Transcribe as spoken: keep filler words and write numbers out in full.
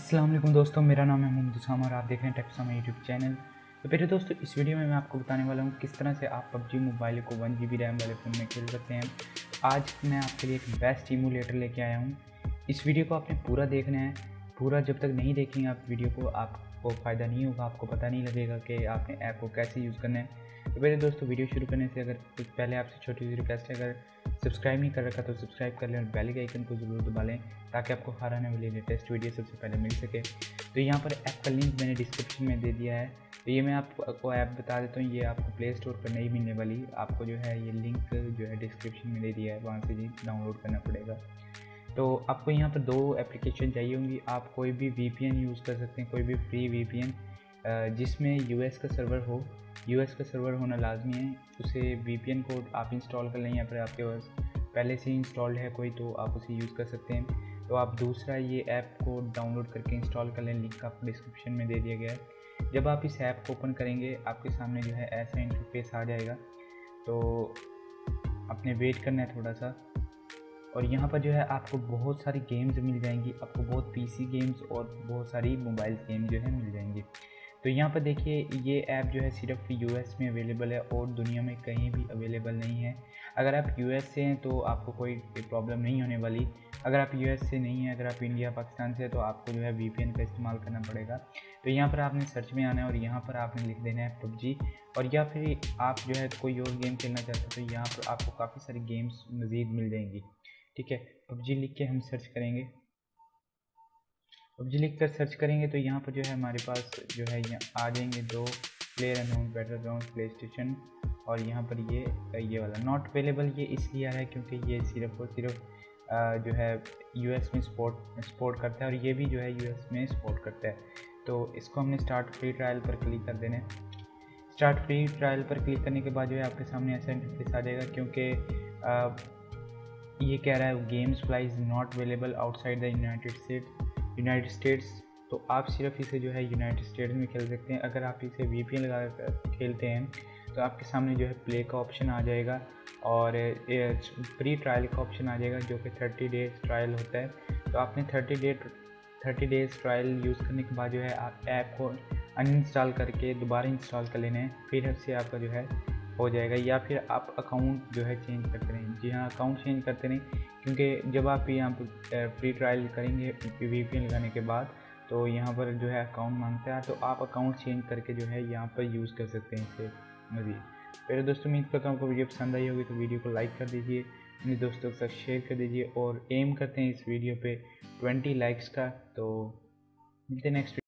अस्सलाम वालेकुम दोस्तों, मेरा नाम है मोहम्मद उसामा और आप देख रहे हैं टेक्सामा यूट्यूब चैनल। तो मेरे दोस्तों, इस वीडियो में मैं आपको बताने वाला हूँ किस तरह से आप पबजी मोबाइल को वन जी बी रैम वाले फ़ोन में खेल सकते हैं। आज मैं आपके लिए एक बेस्ट इमूलेटर लेके आया हूँ। इस वीडियो को आपने पूरा देखना है। पूरा जब तक नहीं देखेंगे आप वीडियो को, आपको फ़ायदा नहीं होगा, आपको पता नहीं लगेगा कि आपने ऐप को कैसे यूज़ करना है। तो मेरे दोस्तों, वीडियो शुरू करने से अगर पहले आपसे छोटी सी रिक्वेस्ट है, अगर सब्सक्राइब नहीं कर रखा तो सब्सक्राइब कर लें और बेल के आइकन को ज़रूर दबा लें ताकि आपको हर आने वाली लेटेस्ट वीडियो सबसे पहले मिल सके। तो यहाँ पर ऐप का लिंक मैंने डिस्क्रिप्शन में दे दिया है। तो ये मैं आपको ऐप बता देता हूँ, ये आपको प्ले स्टोर पर नहीं मिलने वाली, आपको जो है ये लिंक जो है डिस्क्रिप्शन में दे दिया है, वहाँ से जी डाउनलोड करना पड़ेगा। तो आपको यहाँ पर दो एप्लीकेशन चाहिए होंगी। आप कोई भी वी पी एन यूज़ कर सकते हैं, कोई भी फ्री वी पी एन जिसमें यू एस का सर्वर हो। यू एस का सर्वर होना लाजमी है। उसे वी पी एन को आप इंस्टॉल कर लें, या फिर आपके पास पहले से इंस्टॉल्ड है कोई तो आप उसे यूज़ कर सकते हैं। तो आप दूसरा ये ऐप को डाउनलोड करके इंस्टॉल कर लें, लिंक आपको डिस्क्रिप्शन में दे दिया गया है। जब आप इस ऐप को ओपन करेंगे आपके सामने जो है ऐसा इंटरफेस आ जाएगा। तो आपने वेट करना है थोड़ा सा, और यहाँ पर जो है आपको बहुत सारी गेम्स मिल जाएंगी। आपको बहुत पी सी गेम्स और बहुत सारी मोबाइल गेम जो है मिल जाएंगी। तो यहाँ पर देखिए, ये ऐप जो है सिर्फ यू एस में अवेलेबल है और दुनिया में कहीं भी अवेलेबल नहीं है। अगर आप यू एस से हैं तो आपको कोई प्रॉब्लम नहीं होने वाली। अगर आप यू एस से नहीं हैं, अगर आप इंडिया पाकिस्तान से हैं, तो आपको जो है वी पी एन का इस्तेमाल करना पड़ेगा। तो यहाँ पर आपने सर्च में आना है और यहाँ पर आपने लिख देना है पबजी, और या फिर आप जो है कोई और गेम खेलना चाहते हो तो यहाँ पर आपको काफ़ी सारी गेम्स मज़ीद मिल जाएंगी। ठीक है, पबजी लिख के हम सर्च करेंगे। पबजी लिख कर सर्च करेंगे तो यहाँ पर जो है हमारे पास जो है यहाँ आ जाएंगे दो, player unknown battleground play station, और यहाँ पर ये ये वाला नॉट अवेलेबल। ये इसलिए आ रहा है क्योंकि ये सिर्फ और सिर्फ जो है यू एस में सपोर्ट सपोर्ट करता है, और ये भी जो है यू एस में सपोर्ट करता है। तो इसको हमने स्टार्ट फ्री ट्रायल पर क्लिक कर देना है। स्टार्ट फ्री ट्रायल पर क्लिक करने के बाद जो है आपके सामने ऐसा इंटरफेस आ जाएगा, क्योंकि ये कह रहा है games flies not available outside the United States United States तो आप सिर्फ इसे जो है यूनाइटेड स्टेट्स में खेल सकते हैं। अगर आप इसे वी पी एन लगा कर खेलते हैं तो आपके सामने जो है प्ले का ऑप्शन आ जाएगा और फ्री ट्रायल का ऑप्शन आ जाएगा, जो कि थर्टी डेज ट्रायल होता है। तो आपने thirty day thirty days trial use करने के बाद जो है आप ऐप को अनइंस्टॉल करके दोबारा इंस्टॉल कर लेना है, फिर से आपका जो है हो जाएगा। या फिर आप अकाउंट जो है चेंज करते रहें। जी हाँ, अकाउंट चेंज करते रहें, क्योंकि जब आप यहाँ पर फ्री ट्रायल करेंगे वी पी एन लगाने के बाद तो यहाँ पर जो है अकाउंट मांगता है, तो आप अकाउंट चेंज करके जो है यहाँ पर यूज़ कर सकते हैं इसे मज़ीद। मेरे दोस्तों, उम्मीद करता हूँ आपको वीडियो पसंद आई होगी, तो वीडियो को लाइक कर दीजिए, अपने दोस्तों के साथ शेयर कर दीजिए, और एम करते हैं इस वीडियो पे ट्वेंटी लाइक्स का। तो मिलते हैं नेक्स्ट